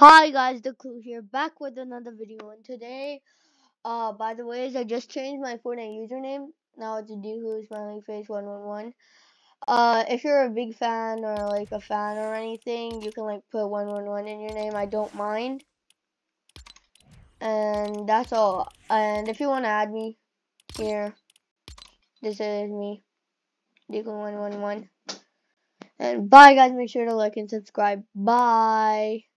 Hi guys, the Clue here, back with another video. And today, by the way, I just changed my Fortnite username. Now it's Dehu Smiley Face 111. If you're a big fan or like a fan or anything, you can like put 111 in your name. I don't mind. And that's all. And if you want to add me here, this is me, Dehu 111. And bye guys, make sure to like and subscribe. Bye.